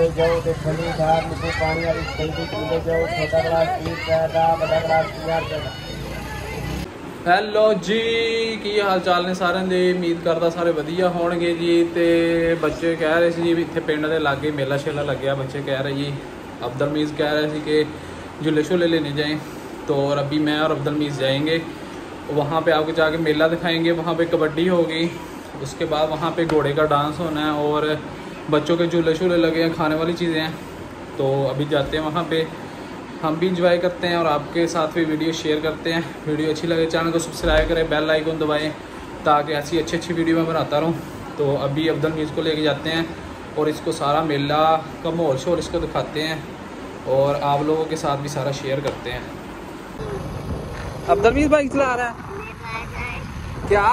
झूले जाओ, देखली धार नीचे पानी वाली जल्दी झूले जाओ, छोटा ग्लास 30 पैसा, बड़ा ग्लास 50 पैसा। ਹੈਲੋ ਜੀ, ਕੀ ਹਾਲ ਚਾਲ ਨੇ ਸਾਰਿਆਂ ਦੇ। ਉਮੀਦ ਕਰਦਾ ਸਾਰੇ ਵਧੀਆ ਹੋਣਗੇ ਜੀ। ਤੇ ਬੱਚੇ ਕਹਿ ਰਹੇ ਸੀ ਜੀ ਵੀ ਇੱਥੇ ਪਿੰਡ ਦੇ ਲਾਗੇ ਮੇਲਾ ਸ਼ੇਲਾ ਲੱਗਿਆ। ਬੱਚੇ ਕਹਿ ਰਹੇ ਜੀ, अब्दुलमीज़ कह रहे थे कि झूले शूले लेने जाएं, तो और अभी मैं और अब्दुलमीज़ जाएंगे वहाँ पे। आपको जाके मेला दिखाएंगे। वहाँ पे कबड्डी होगी, उसके बाद वहाँ पे घोड़े का डांस होना है और बच्चों के झूले शूले लगे हैं, खाने वाली चीज़ें हैं। तो अभी जाते हैं वहाँ पे, हम भी इंजॉय करते हैं और आपके साथ भी वीडियो शेयर करते हैं। वीडियो अच्छी लगे चैनल को सब्सक्राइब करें, बेल आइकन दबाएं ताकि ऐसी अच्छी अच्छी वीडियो मैं बनाता रहूँ। तो अभी अब्दुलमीज़ को लेके जाते हैं और इसको सारा मेला का माहौल शोर इसको दिखाते हैं और आप लोगों के साथ भी सारा शेयर करते हैं। अब्दुलमीज़ बाइक चला रहा है क्या?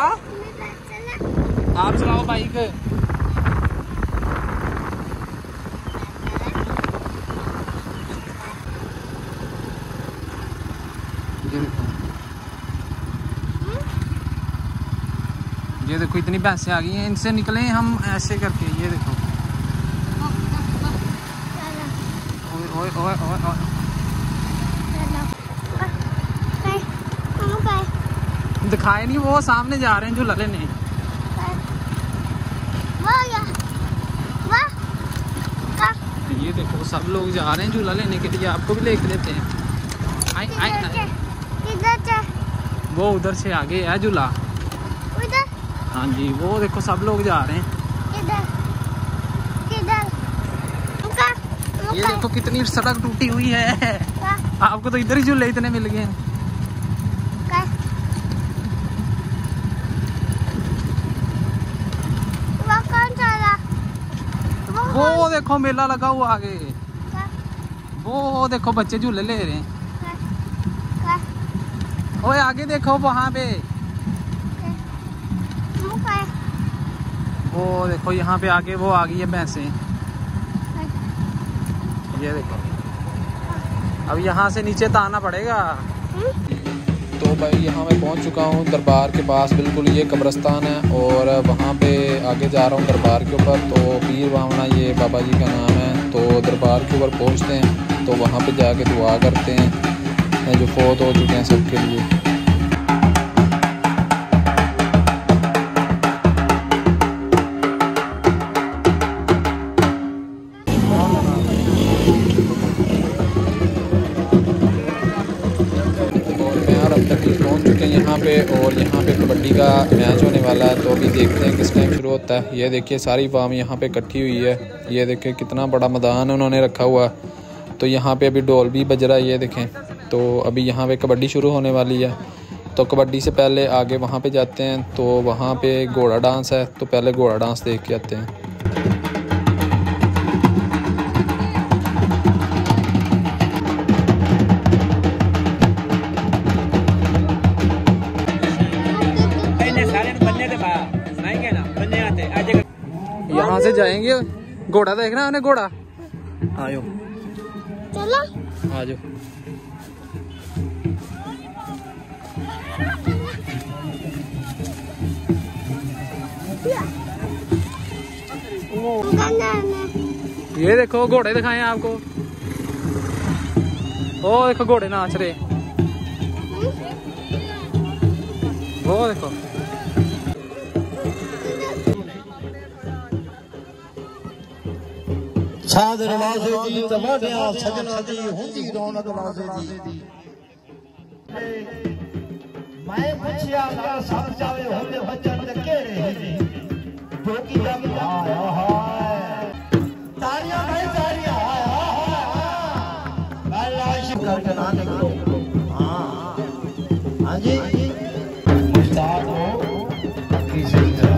आप चलाओ बाइक। ये देखो इतनी भैंसें आ गई हैं, इनसे निकले हम ऐसे करके। ये देखो ओए ओए ओए ओए। दिखाए नहीं, वो सामने जा रहे हैं झूला लेने। ये देखो सब लोग जा रहे हैं झूला लेने के लिए, आपको भी लेके देते हैं। वो उधर से आगे है झूला। हाँ जी, वो देखो सब लोग जा रहे हैं। ये देखो कितनी सड़क टूटी हुई है। आपको तो इधर ही झूले इतने मिल गए। वो देखो मेला लगा हुआ आगे। वो देखो बच्चे झूले ले रहे हैं। ओए आगे देखो वहाँ पे। वो देखो यहाँ पे आगे वो आ गई है भैंसें। ये देखो अब यहाँ से नीचे तो आना पड़ेगा। तो भाई यहाँ मैं पहुँच चुका हूँ दरबार के पास। बिल्कुल ये कब्रिस्तान है और वहाँ पे आगे जा रहा हूँ दरबार के ऊपर। तो पीर बावना ये बाबा जी का नाम है। तो दरबार के ऊपर पहुँचते हैं तो वहाँ पे जाके दुआ करते हैं जो फौत हो चुके हैं सबके लिए। पहुँच चुके हैं यहाँ पे और यहाँ पे कबड्डी का मैच होने वाला है। तो अभी देखते हैं किस टाइम शुरू होता है। ये देखिए सारी फार्म यहाँ पे इकट्ठी हुई है। ये देखिए कितना बड़ा मैदान उन्होंने रखा हुआ। तो यहाँ पे अभी ढोल भी बज रहा है। ये देखें, तो अभी यहाँ पे कबड्डी शुरू होने वाली है। तो कबड्डी से पहले आगे वहाँ पे जाते हैं। तो वहाँ पे घोड़ा डांस है, तो पहले घोड़ा डांस देख के आते हैं। यहाँ से जाएंगे, घोड़ा देखना है, घोड़ा आयो चलो आ जाओ। ये देखो घोड़े दिखाए आपको। ओ देखो घोड़े नाच रहे। वो देखो छाद नवाज़े दी तवाडिया सजना दी हुंदी रौनक नवाज़े दी। मैं पुछया गा सब जावे होंदे वचन ते केड़े ही जो की दम आया हाय तारियां भाई तारियां अल्लाह शुक्र करना देखो। हां जी उस्ताद हो की सही तरह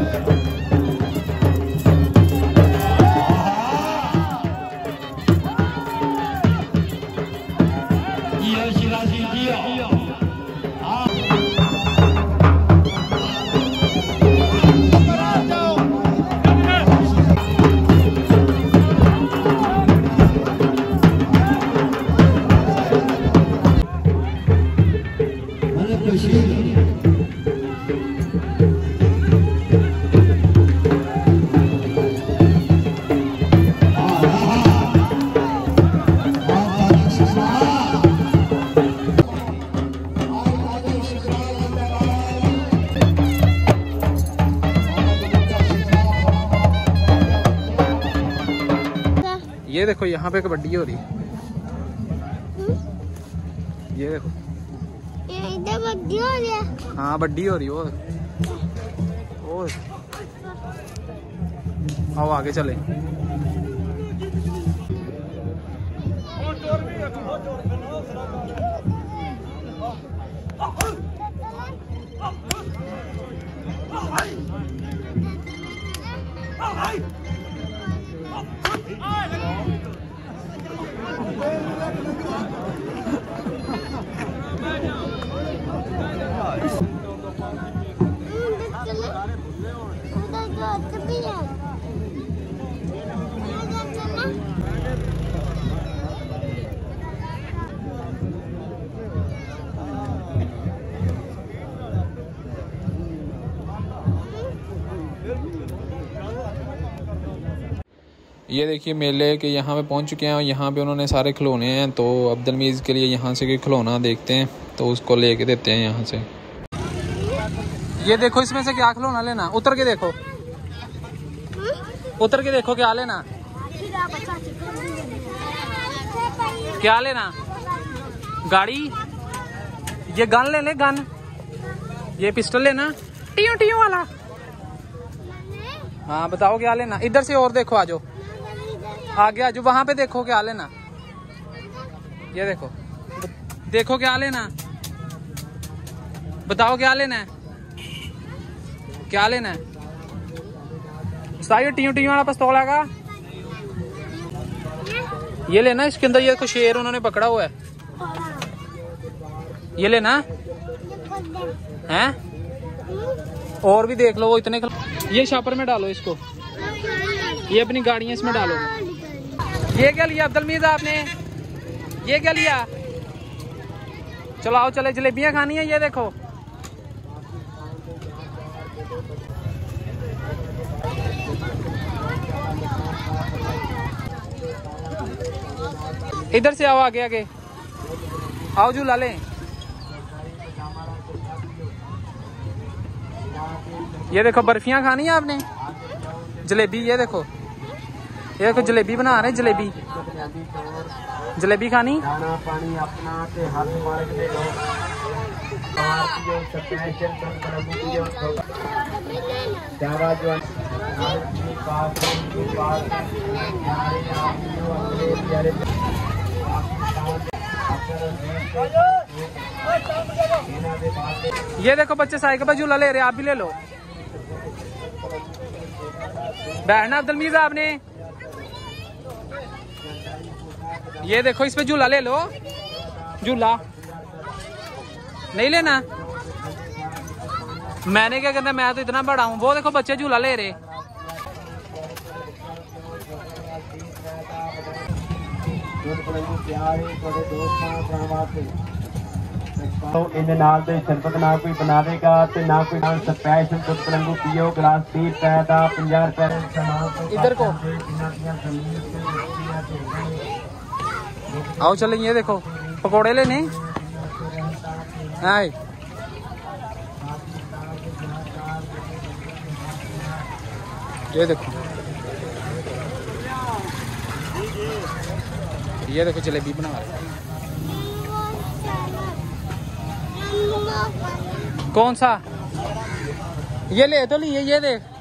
ये देखो यहाँ पे कबड्डी हो रही है। ये देखो इधर बड्डी हो रही है। हाँ बड्डी हो रही है वो। आओ आगे चले। ये देखिए मेले के यहाँ पे पहुँच चुके हैं और यहाँ पे उन्होंने सारे खिलौने हैं। तो अब्दुलमीज़ के लिए यहाँ से कोई खिलौना देखते हैं तो उसको लेके देते हैं यहाँ से। ये देखो इसमें से क्या खिलौना लेना, उतर के देखो, उतर के देखो क्या लेना, क्या लेना। गाड़ी, ये गन ले ले, गन, ये पिस्टल लेना, टियो टियो वाला। हाँ बताओ क्या लेना। इधर से और देखो, आ जाओ आगे, आ जाओ वहां पे देखो क्या लेना। ये देखो, देखो क्या लेना, बताओ क्या लेना है, क्या लेना है। टियो टियो वाला पिस्तौल है का, ये लेना। इसके अंदर ये कुछ शेर उन्होंने पकड़ा हुआ है, ये लेना है। और भी देख लो, वो इतने ये शॉपर में डालो इसको, ये अपनी गाड़ियां इसमें डालो। ये क्या लिया अब्दुलमीज़ आपने, ये क्या लिया। चलो आओ चले, जलेबियां खानी है। ये देखो इधर से आओ, आगे आगे आओ, झूला लें। ये देखो बर्फियां खानी है आपने, जलेबी। ये देखो, ये देखो जलेबी बना रहे, जलेबी, जलेबी खानी। दाना पानी अपना ते हाथ मार के दो, और जो स्पेशल जो दावा जो ये देखो बच्चे साइकिल पर झूला ले रहे, आप भी ले लो। बैठना अब्दुलमीज़ आपने। ये देखो इस पे झूला ले लो, झूला नहीं लेना। मैंने क्या कहना, मैं तो इतना बड़ा हूँ। वो देखो बच्चे झूला ले रहे। तो इन्हें नाल दे शरबत ना कोई बनावेगा ते ना कोई स्पेशल दुध पलंगू पियो, गिलास 30 रुपए का, 50 रुपए। इधर को आओ चले। ये देखो पकोड़े लेने, आए ये देखो, ये देखो जलेबी बना रहे। कौन सा, ये ले तो लिए, ये देख